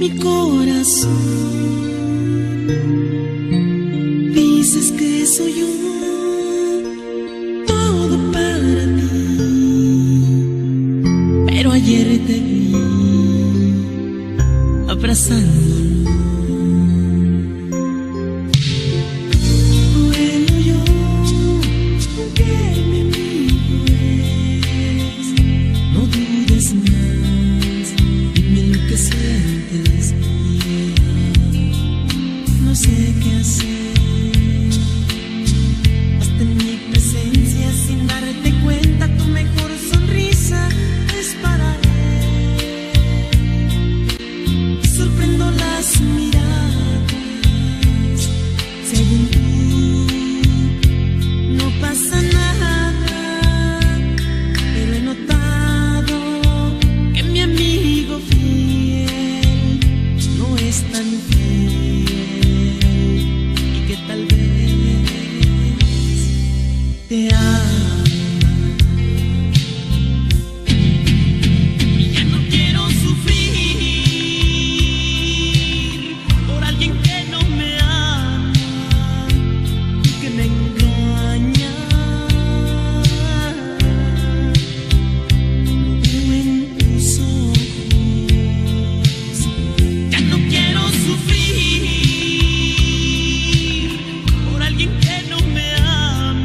mi corazón. Dices que soy yo todo para ti, pero ayer te vi abrazándolo. Bueno, yo, aunque mi amigo es, no dudes más, dime lo que sientes bien. No sé qué hacer, hasta en mi presencia sin darte cuenta, tu mejor sonrisa es para él. Sorprendo las miradas, según tú no pasa nada, pero he notado que mi amigo fiel no es tan fiel y que tal vez te ama. Y ya no quiero sufrir por alguien que no me ama y que me engaña. Lo veo en tus ojos. Ya no quiero sufrir por alguien que no me ama.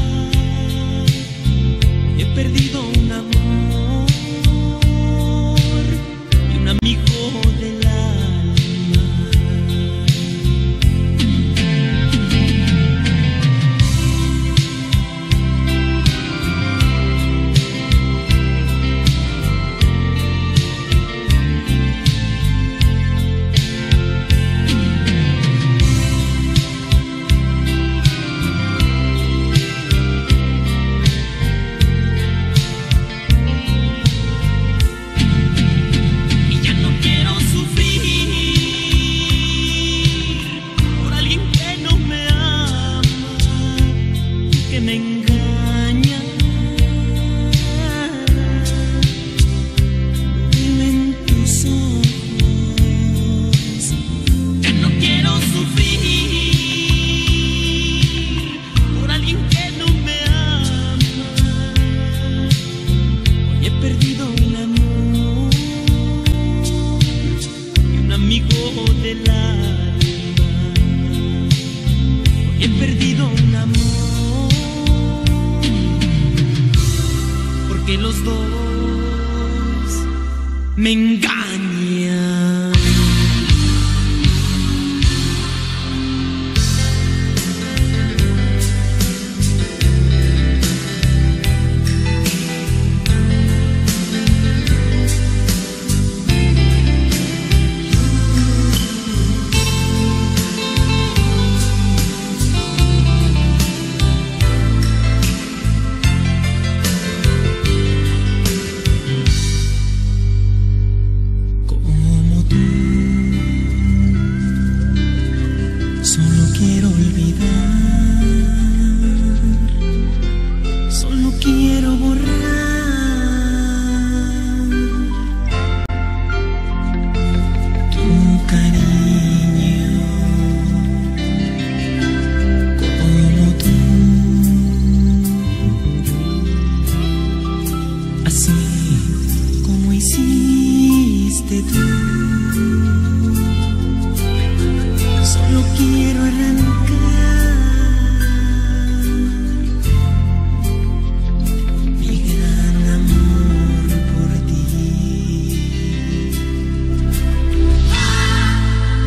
He perdido un amor y un amigo del alma. Y ya no quiero sufrir por alguien que no me ama y que me engaña. Lo veo en tus ojos. Ya no quiero sufrir por alguien que no me ama. Hoy he perdido un amor y un amigo del alma. Hoy he perdido un amor porque los dos me engañan. Como tú, solo quiero olvidar, solo quiero borrar tu cariño. Como tú, así como hiciste tú. Solo quiero arrancar mi gran amor por ti.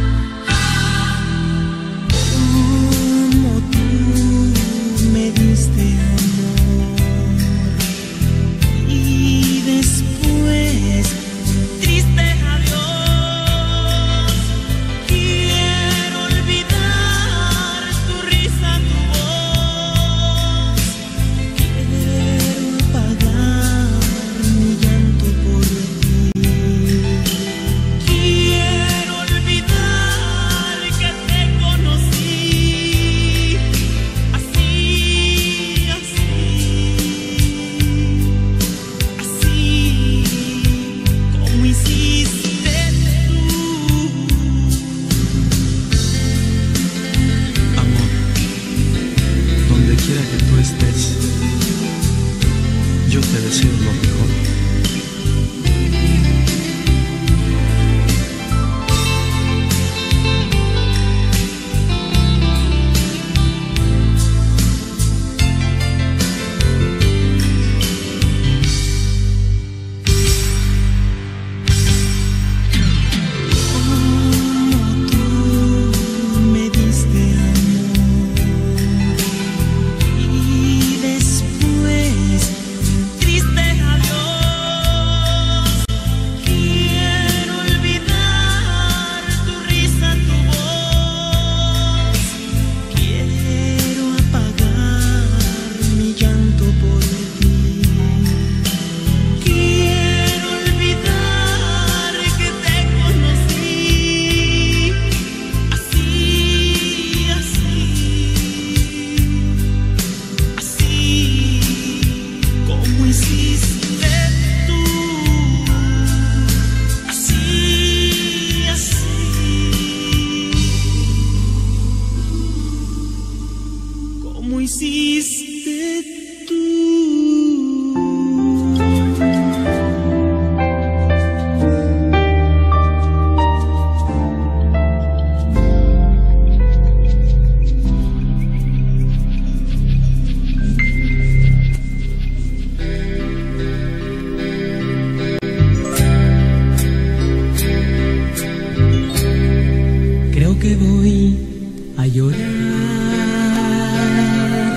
llorar.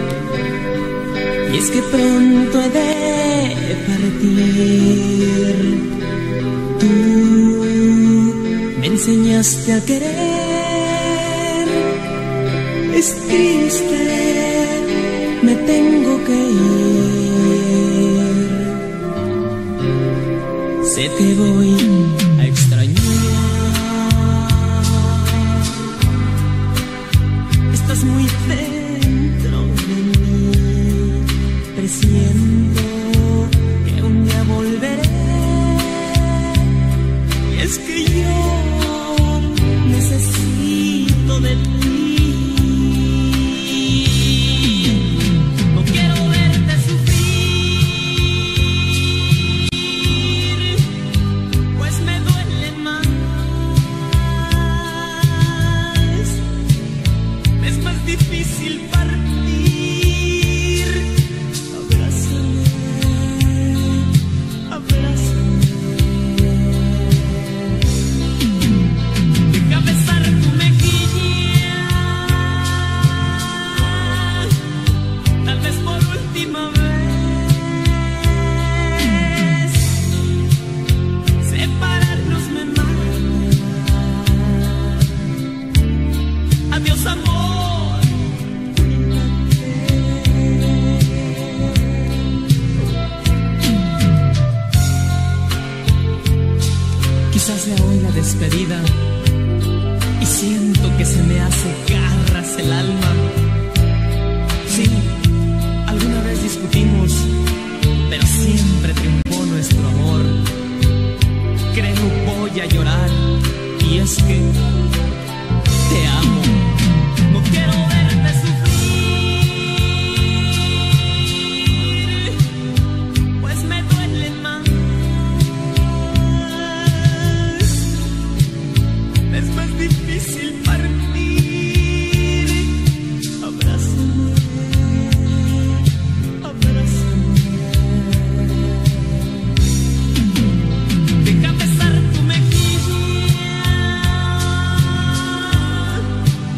Y es que pronto he de partir. Tú me enseñaste a querer. Es triste, me tengo que ir. Sé que voy a extrañar. Estás muy dentro de mí. Presiento que un día volveré. Y es que yo necesito de ti. No quiero verte sufrir, pues me duele más. Es más difícil partir. Abrázame, abrázame. Deja besar tu mejilla, tal vez por última vez. Separarnos me mata. Adiós, amor. Quizás sea hoy la despedida y siento que se me hace garras el alma. Sí, alguna vez discutimos, pero siempre triunfó nuestro amor. Creo voy a llorar y es que te amo. No quiero verte sufrir, pues me duele más. Es más difícil partir. Abrázame, abrázame. Deja besar tu mejilla,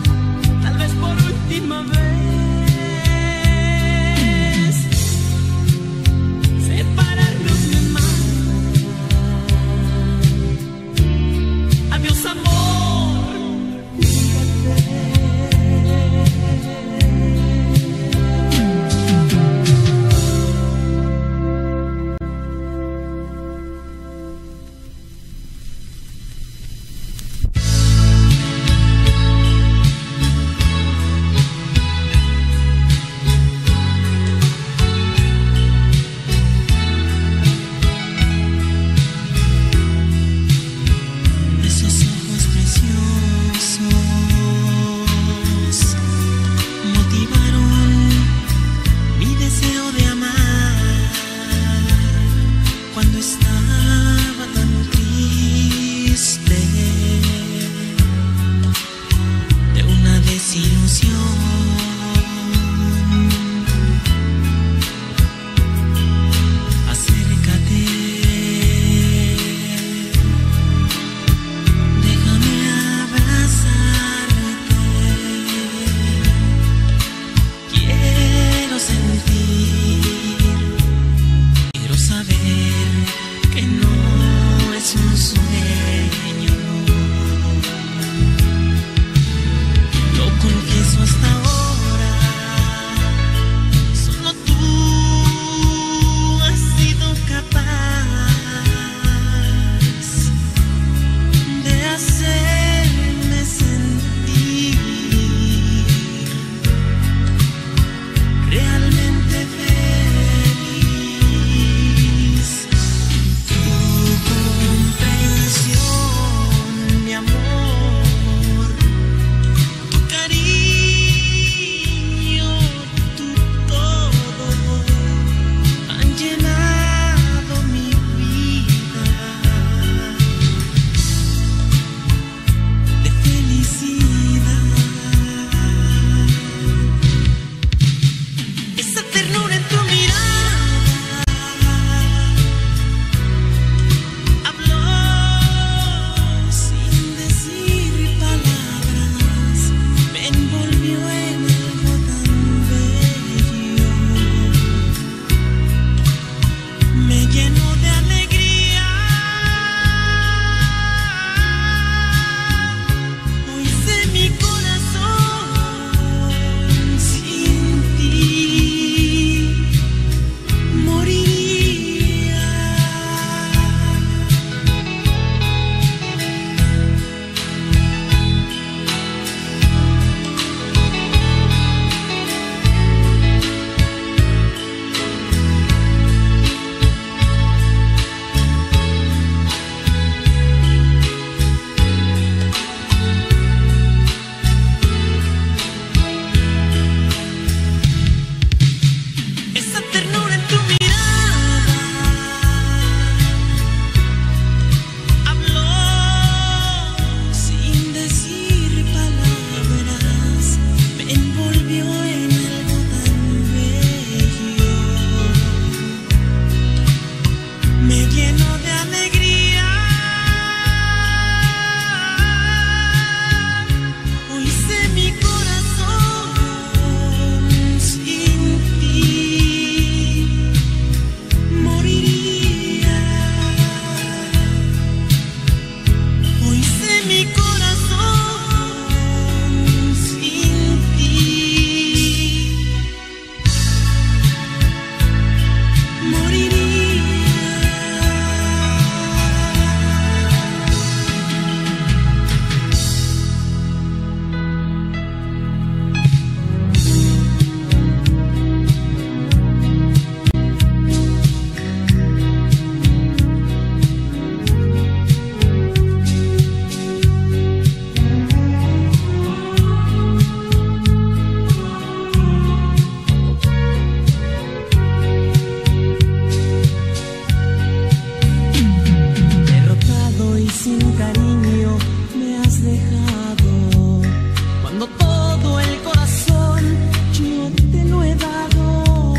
has dejado, cuando todo el corazón yo te lo he dado.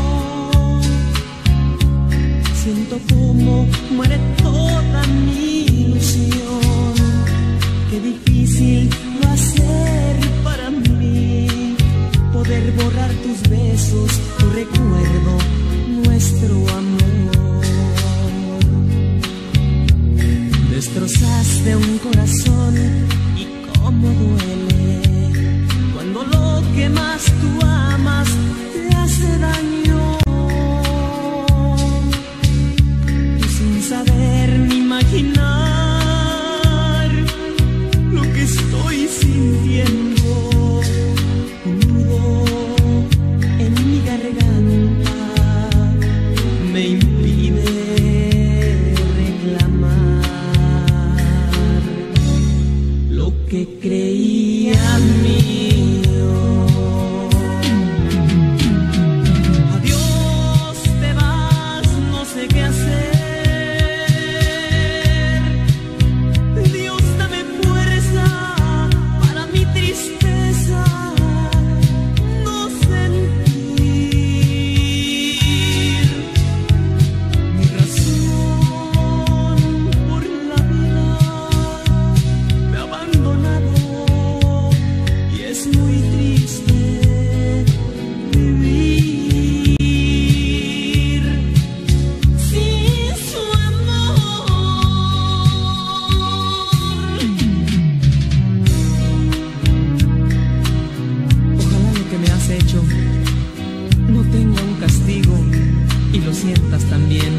Siento como muere toda mi ilusión. Qué difícil va a ser para mí poder borrar tus besos, tu recuerdo, nuestro amor. Destrozaste un corazón y cómo duele cuando lo que más tú amas te hace daño. Y sin saber ni imaginar lo que estoy sintiendo, un nudo en mi garganta me impide reclamar lo que creía mío. Adiós, te vas, no sé qué hacer. Dios, dame fuerza para mi tristeza no sentir. Mi razón por la vida me ha abandonado y es muy triste vivir sin su amor. Ojalá lo que me has hecho no tenga un castigo y lo sientas también,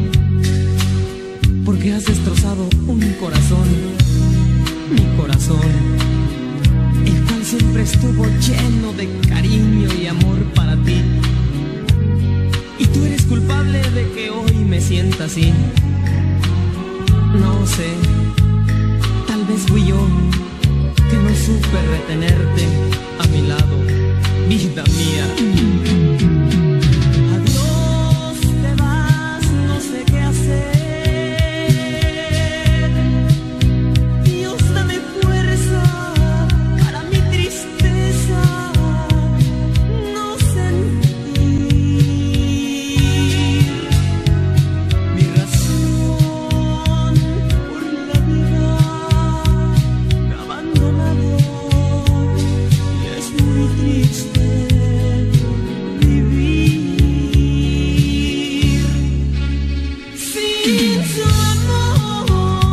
porque has destrozado un corazón, mi corazón, el cual siempre estuvo lleno de cariño y amor para ti. Y tú eres culpable de que hoy me sienta así. No sé, tal vez fui yo que no supe retenerte a mi lado, vida mía. Adiós, te vas, no sé qué hacer. Dios, dame fuerza para mi tristeza no sentir. Mi razón por la vida me ha abandonado y es muy triste vivir sin su amor.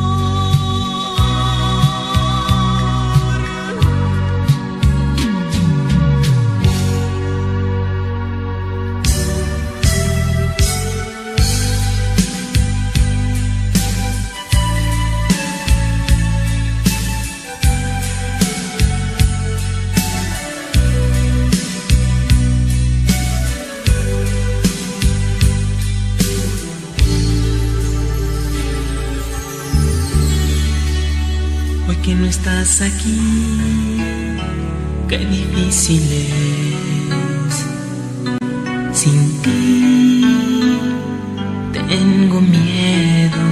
Hoy que no estás aquí, qué difícil es. Sin ti tengo miedo.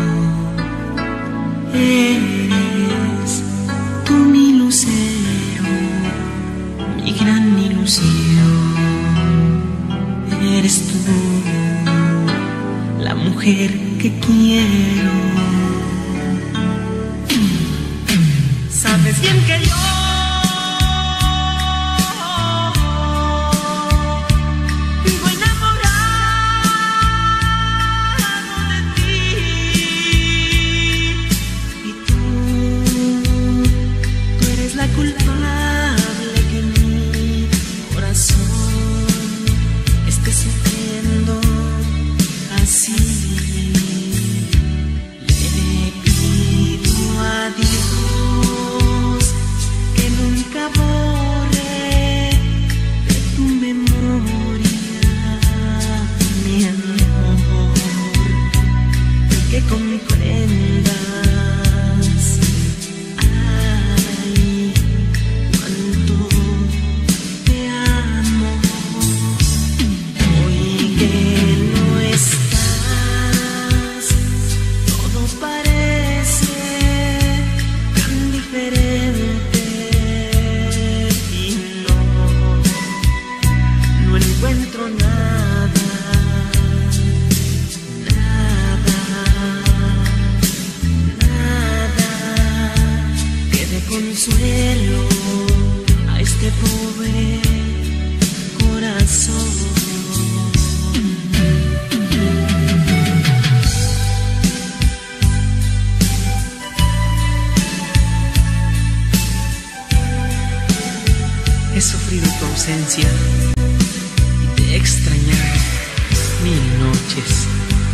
Eres tú mi lucero, mi gran ilusión. Eres tú la mujer que quiero. Sabes bien que yo vivo enamorado de ti, y tú eres la culpable que mi corazón esté sufriendo así. Le pido a Dios consuelo a este pobre corazón. He sufrido tu ausencia y te he extrañado 1000 noches.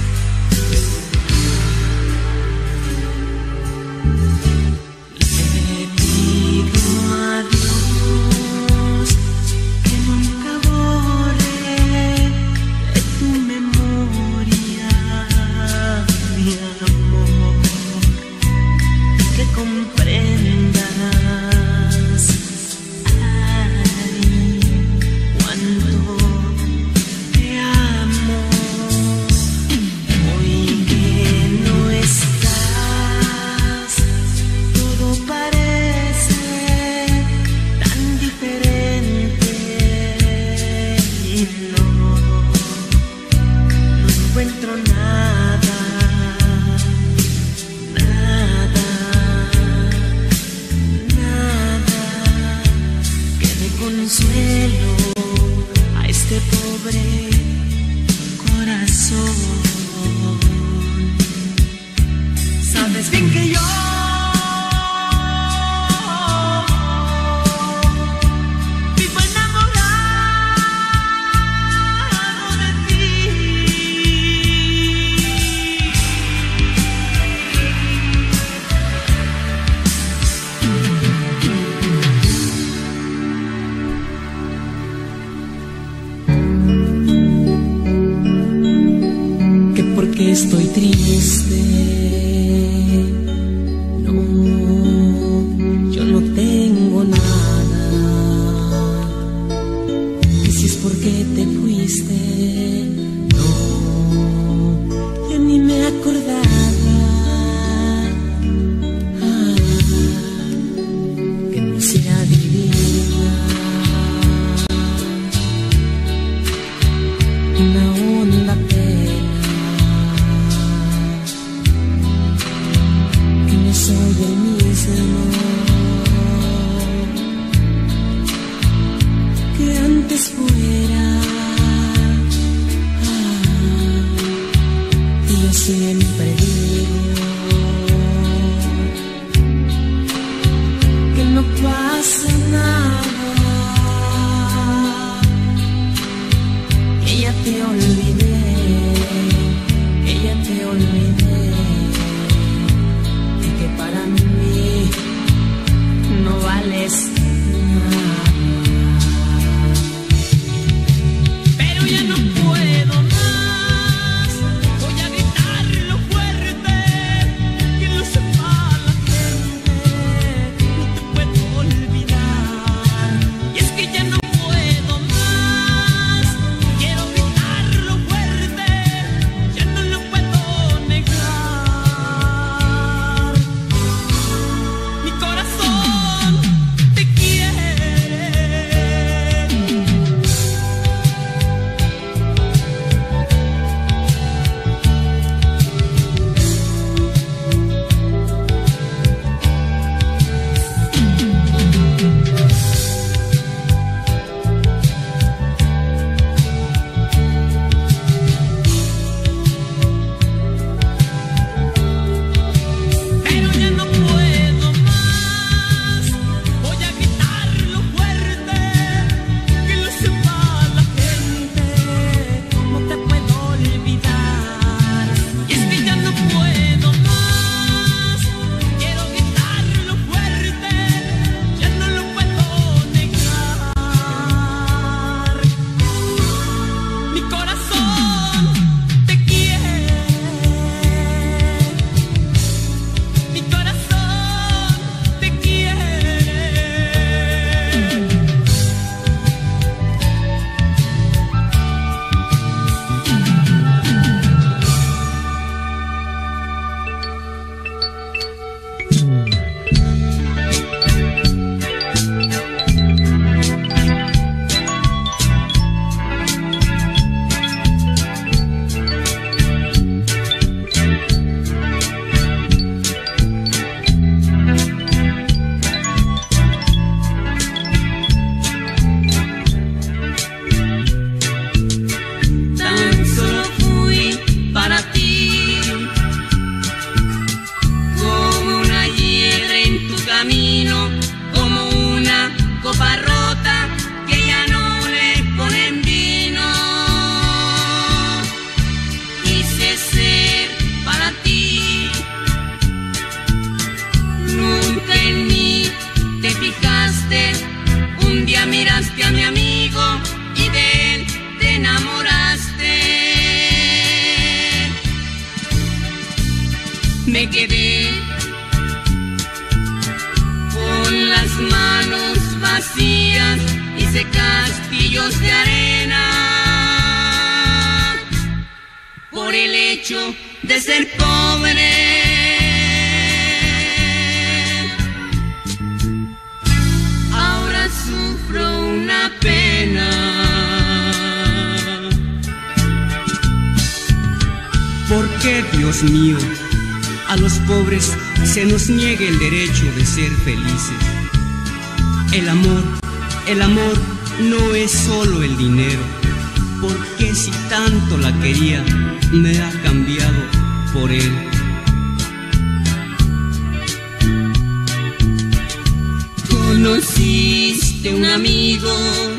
Consuelo a este pobre corazón. Sabes bien que yo vivo enamorado de ti. Que estoy triste, no, yo no tengo nada. Y si es porque te fuiste, no, yo ni me acordaba que no sea divina, una honda pena. Soy el mismo que antes fuera, y yo siempre digo que no pasa nada, que ya te olvidé, que ya te olvidé. Para mí no vales nada. vacías, hice castillos de arena por el hecho de ser pobre. Ahora sufro una pena. ¿Por qué, Dios mío, a los pobres se nos niega el derecho de ser felices? El amor no es solo el dinero. ¿Por qué si tanto la quería, me ha cambiado por él? Conociste un amigo,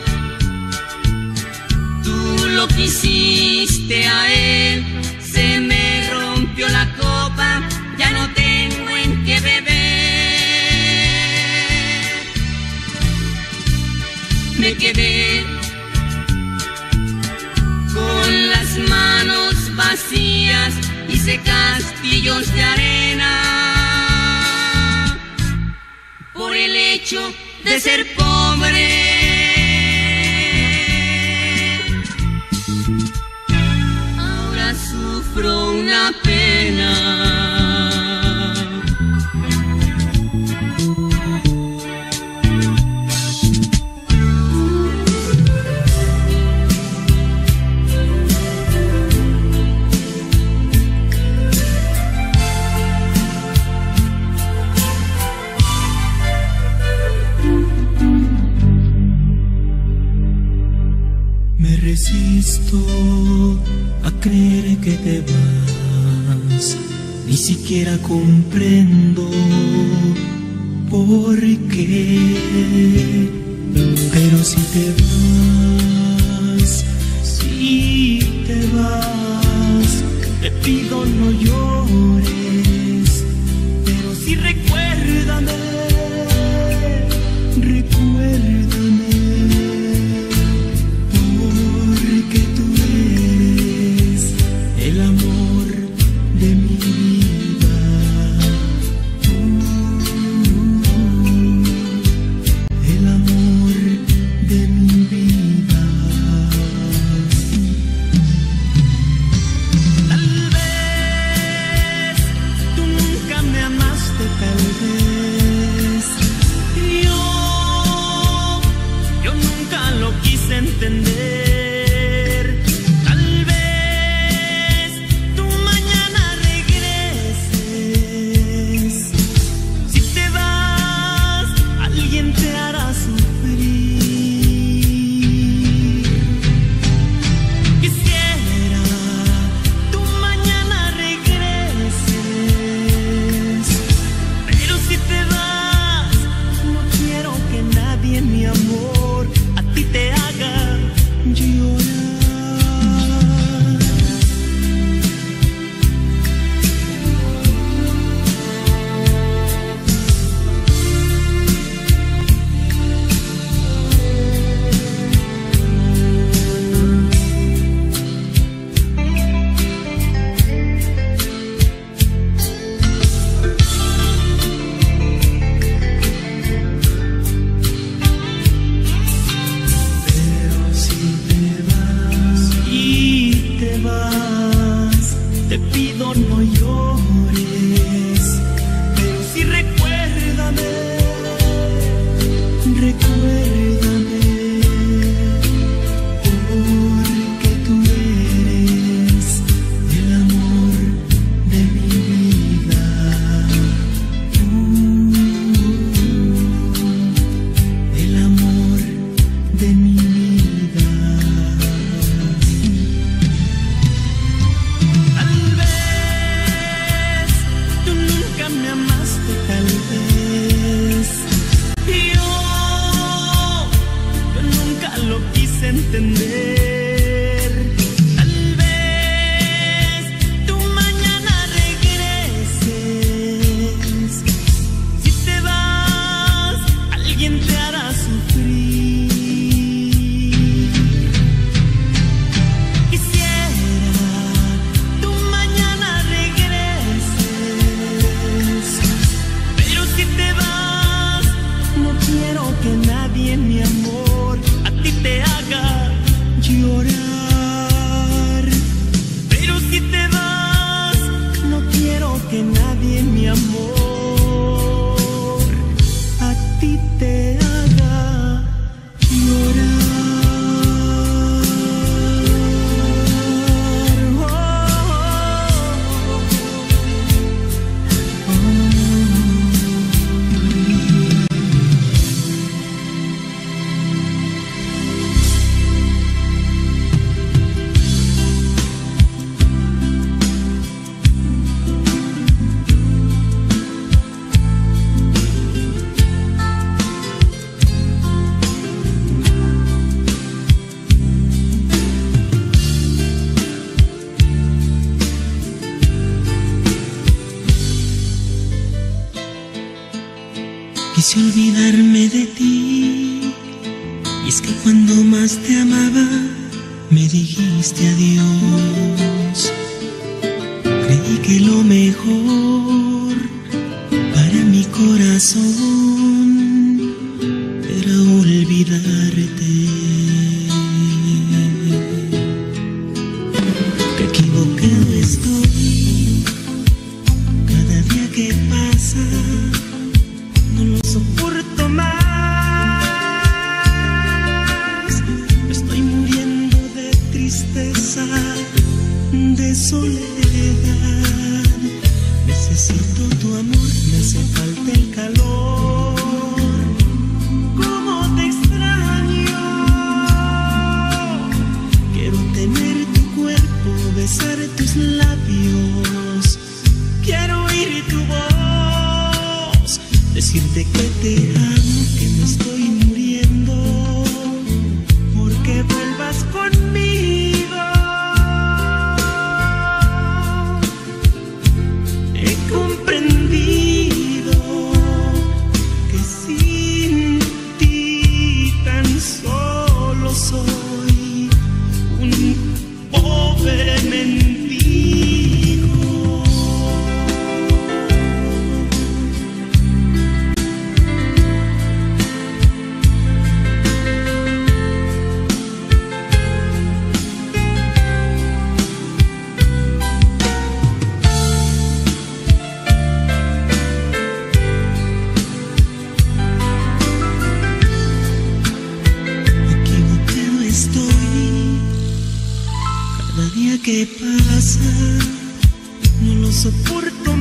tú lo quisiste a él, se me rompió la copa, ya no tengo en qué beber. Me quedé con las manos vacías, hice castillos de arena por el hecho de ser pobre. Ahora sufro una pena. Resisto a creer que te vas, ni siquiera comprendo por qué. Pero si te vas, te pido no llores, pero sí recuérdame. Que tú eres el amor de mi vida. El amor de mi vida. Tal vez tú nunca me amaste, tal vez yo nunca lo quise entender. Te pido no llores, pero sí recuérdame, porque tú eres el amor de mi vida. El amor de mi vida. Entender, tal vez tú mañana regreses. Si te vas, alguien te hará sufrir. Quisiera tú mañana regreses, pero si te vas, no quiero que nadie Quise olvidarme de ti, y es que cuando más te amaba, me dijiste adiós. Creí que lo mejor para mi corazón era olvidarte. Qué equivocado estoy, cada día que pasa no lo soporto más. Me estoy muriendo de tristeza, de soledad. Necesito tu amor, me hace falta el calor. Cómo te extraño. Quiero tener tu cuerpo, besar tus labios. Quiero oír tu voz, decirte que te amo, que me estoy muriendo, porque vuelvas conmigo. He comprendido que sin ti tan solo soy un pobre mendigo. ¿Qué pasa? No lo soporto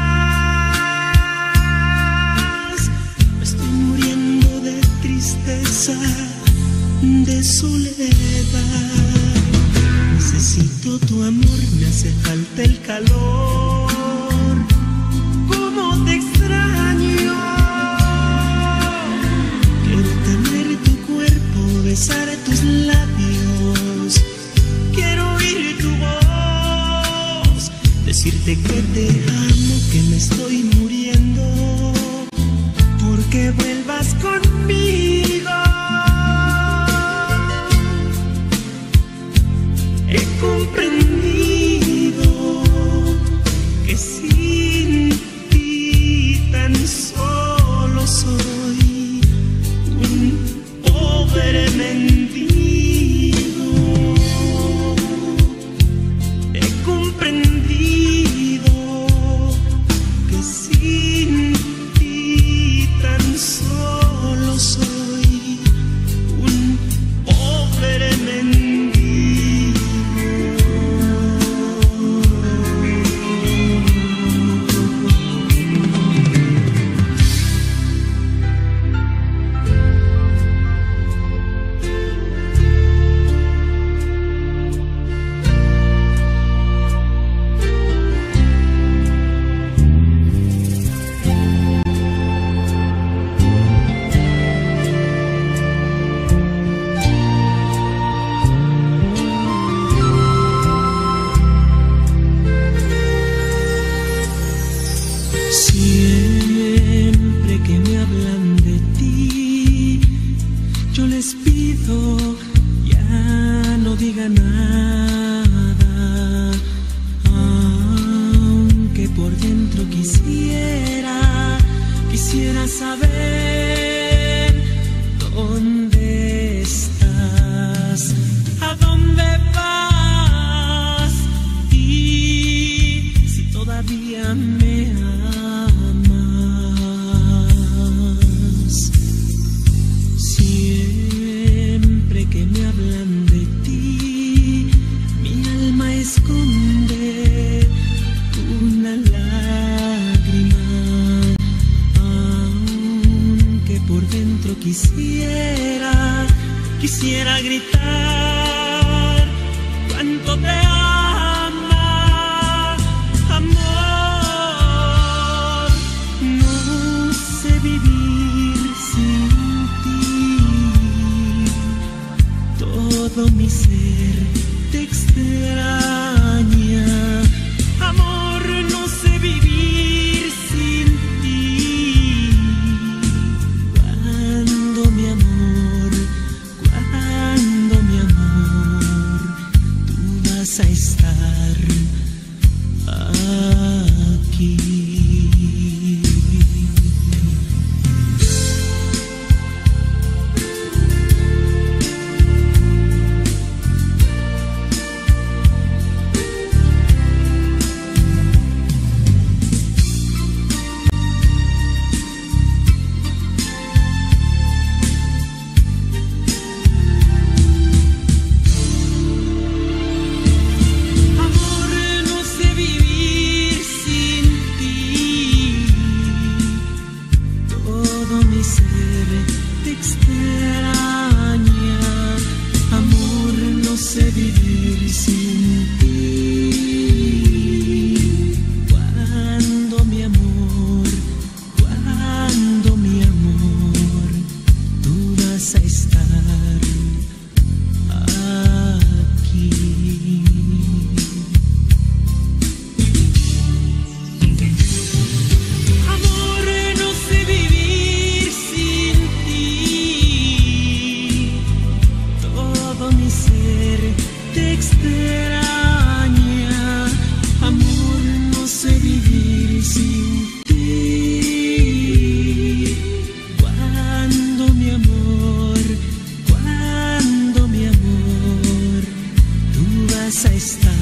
más. Me estoy muriendo de tristeza, de soledad. Necesito tu amor, me hace falta el calor. ¿Cómo te extraño? Quiero tener tu cuerpo, besar tus labios. Quiero oír tu voz, decirte que te amo, que me estoy muriendo, porque vuelvas conmigo. He comprendido que sin ti tan solo soy un pobre mendigo. Siempre que me hablan de ti, yo les pido ya no digan nada, aunque por dentro quisiera saber dónde estás, a dónde vas y si todavía me amas. Siempre que me hablan de ti, mi alma esconde una lágrima, aunque por dentro quisiera gritar cuánto te ama, amor. No sé vivir sin ti, todo mi ser te extraña, amor. No sé vivir sin ti, todo mi ser te extraña. Amor, no sé vivir sin ti. Cuando mi amor, tú vas a estar aquí. Amor, no sé vivir sin ti. Todo mi ser te extraña. Amor, no sé vivir sin ti. Cuando mi amor, tú vas a estar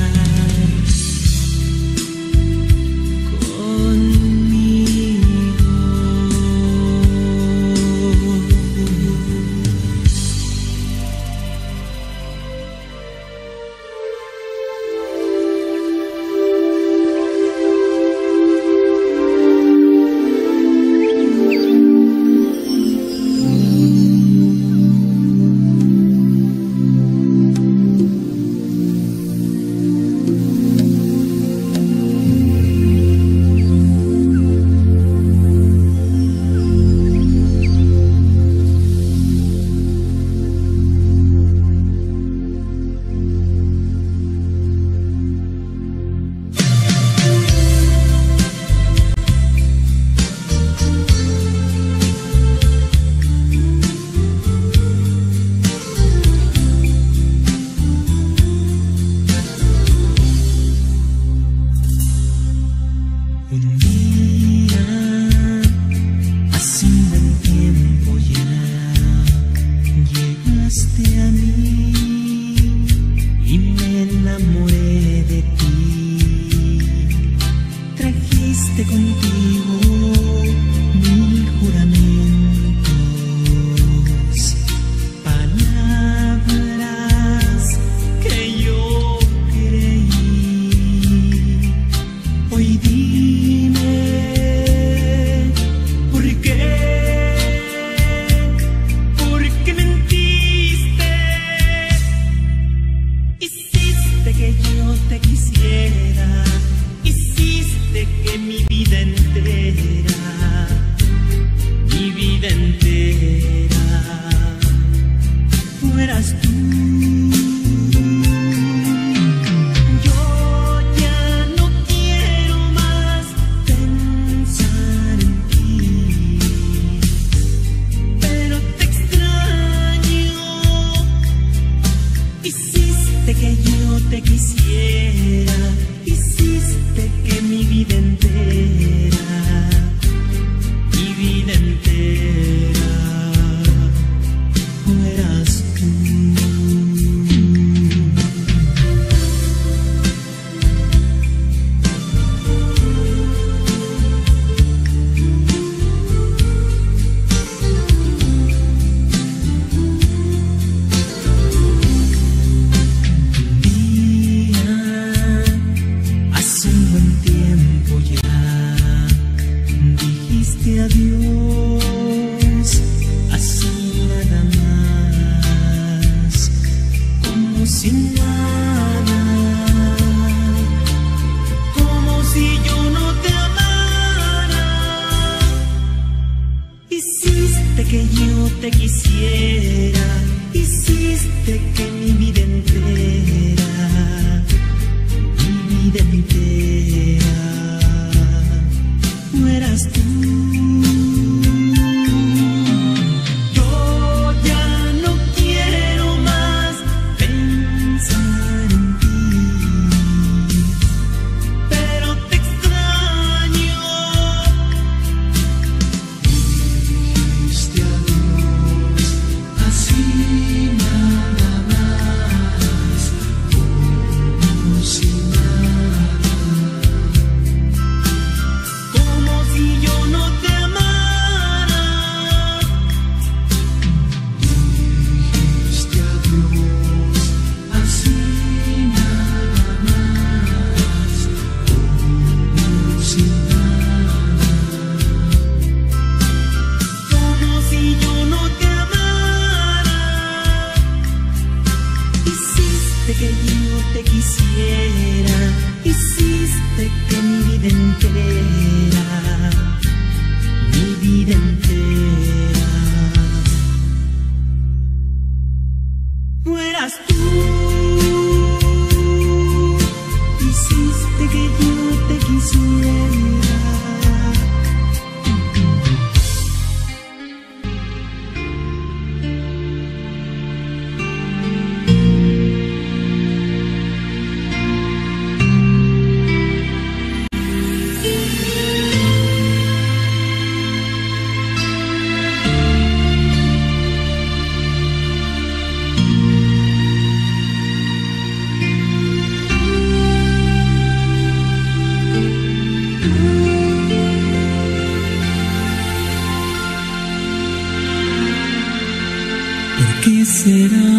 ¿Por qué será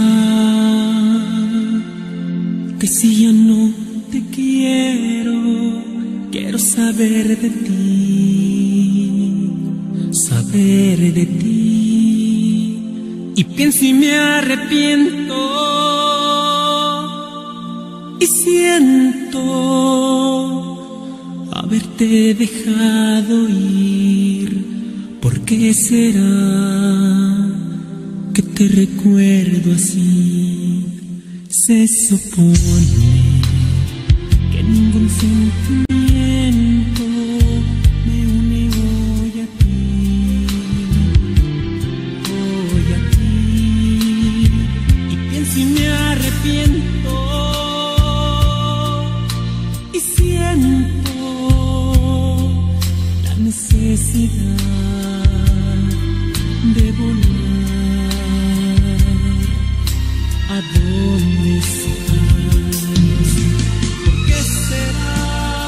que si ya no te quiero, quiero saber de ti, y pienso y me arrepiento, y siento haberte dejado ir? ¿Por qué será que te recuerdo así? Se supone que ningún sentimiento me une hoy a ti, y pienso y me arrepiento, y siento la necesidad de volar. ¿A dónde estás? ¿Por qué será?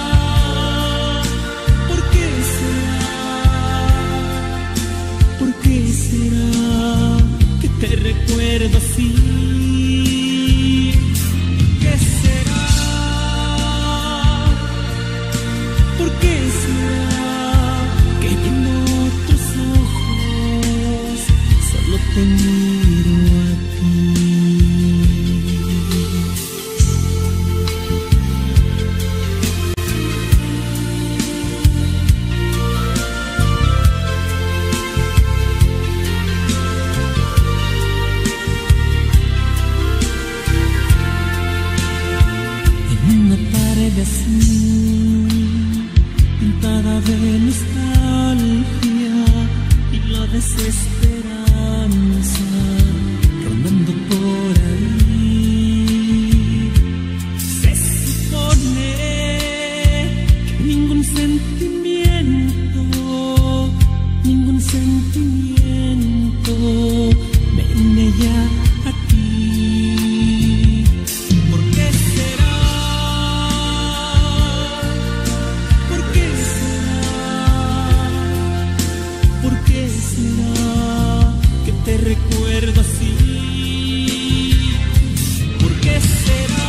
¿Por qué será? ¿Por qué será que te recuerdo así? ¿Qué será? ¿Por qué será que viendo otros ojos solo te miro a ti? Pintada de nostalgia y la desesperanza rondando por ahí. Se supone que ningún sentimiento me une ya a ti. ¿Por qué será? Te recuerdo así. ¿Por qué será?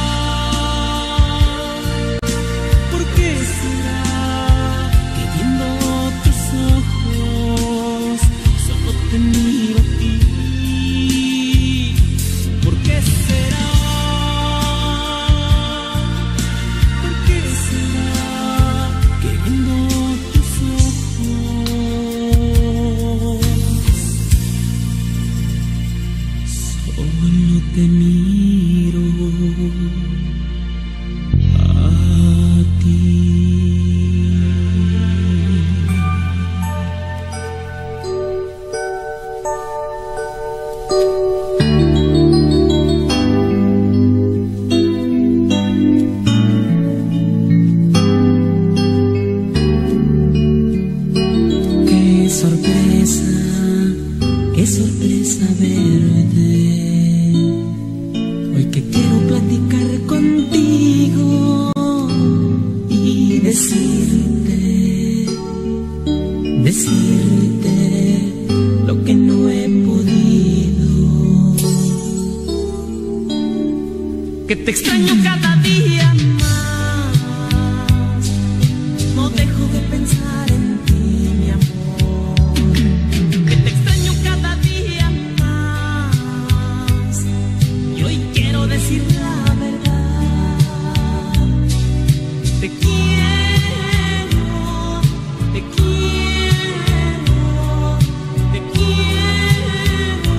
¿Por qué será que viendo otros ojos solo te miro a ti? ¿Por qué será? ¿Por qué será que viendo otros ojos solo te miro a ti? Qué sorpresa verte. Hoy que quiero platicar contigo y decirte lo que no he podido. Que te extraño cada día más, no dejo de pensar en ti, mi amor. Que te extraño cada día más, y hoy quiero decir la verdad. Te quiero, te quiero, te quiero.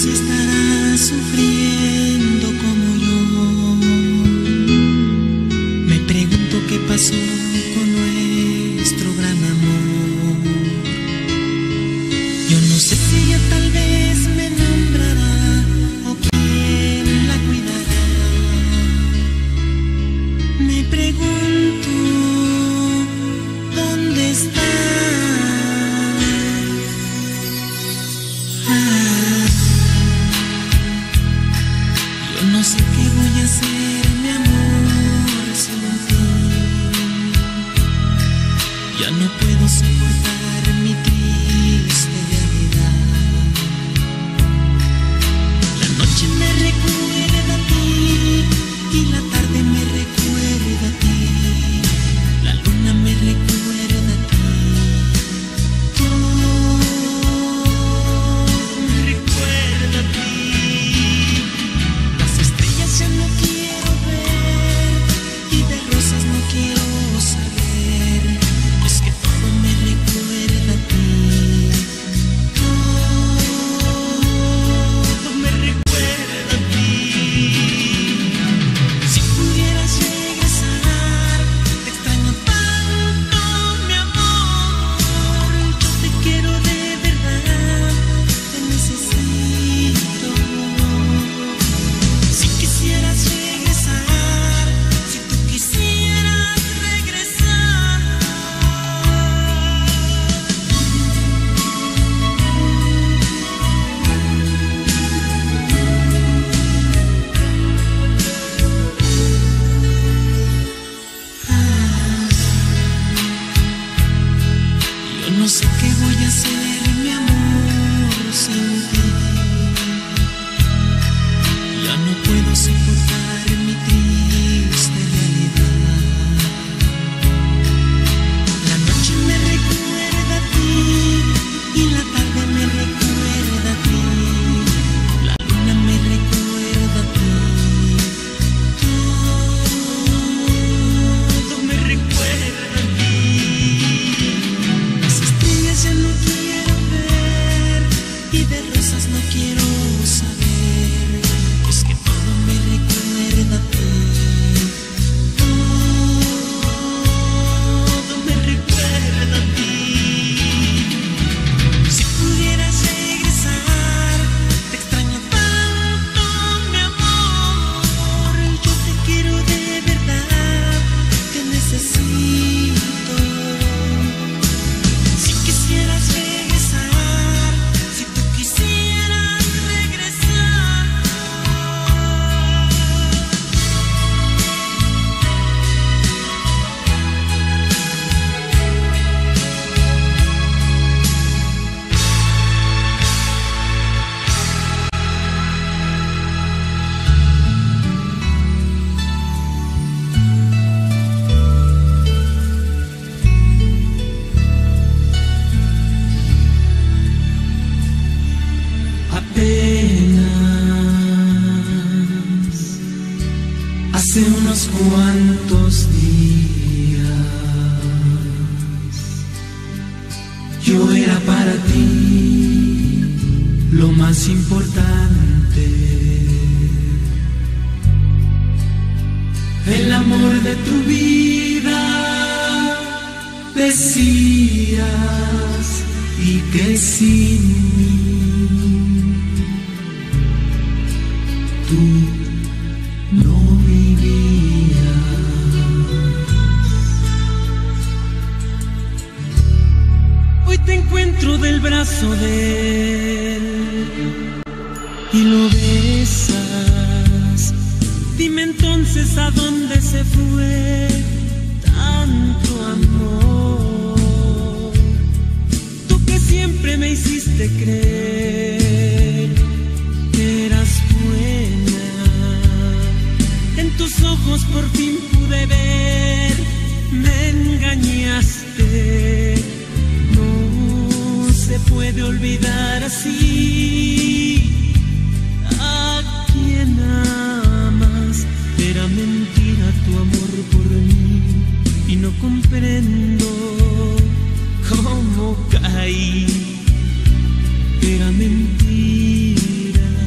si estarás sufriendo como yo. Me pregunto qué pasó con nuestro gran amor. Yo no sé si ella tal vez me nombrará o quién la cuidará. Me pregunto dónde está. Yo no sé qué voy a hacer, mi amor, sin ti. Ya no puedo soportar mi triste realidad. La noche me recuerda a ti y la tarde me recuerda a ti. La luna me recuerda a ti. Todo me recuerda a ti. Las estrellas ya no quiero ver y de rosas no quiero saber. Es que todo me recuerda a ti. Todo me recuerda a ti. Si pudieras regresar, te extraño tanto, mi amor. Yo te quiero de verdad, te necesito. Si quisieras regresar, si tú quisieras regresar. Yo no sé qué voy a hacer, mi amor, sin ti. Ya no puedo soportar mi triste realidad. La noche me recuerda a ti y la tarde me recuerda a ti. La luna me recuerda a ti. Todo me recuerda a ti. Las estrellas ya no quiero ver y de rosas no quiero saber. Es que todo me recuerda a ti. Todo me recuerda a ti. Si pudieras regresar, te extraño tanto, mi amor. Yo te quiero de verdad, te necesito. Si quisieras regresar, si tú quisieras regresar. Apenas hace unos cuantos días yo era para ti lo más importante, el amor de tu vida, decías, y que sin mí tú no vivías. Hoy te encuentro del brazo de él y lo besas. Dime entonces a dónde se fue tanto amor. Tú que siempre me hiciste creer que eras buena. En tus ojos por fin pude ver, me engañaste. No se puede olvidar así a quien amas. Era mentira tu amor por mí y no comprendo cómo caí. Era mentira.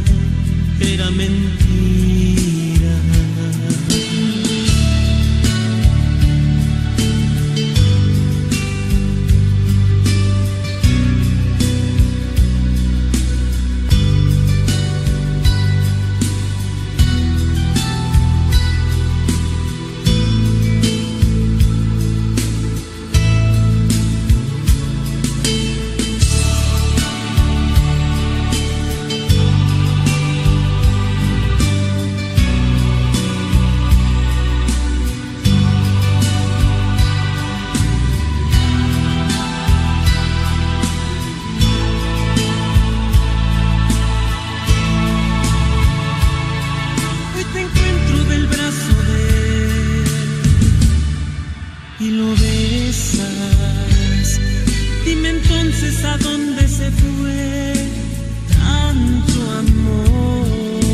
sabes a dónde se fue tanto amor.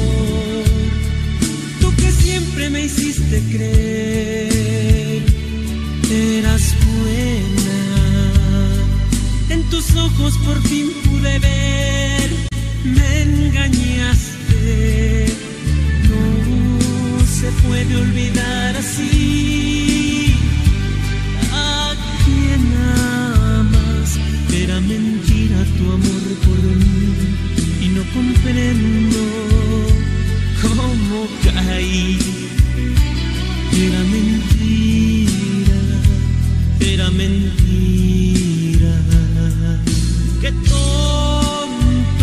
Tú que siempre me hiciste creer eras buena, en tus ojos por fin pude ver, me engañaste. No se puede olvidar así a quien amas. Era mentira tu amor por mí y no comprendo cómo caí. Era mentira, qué tonto.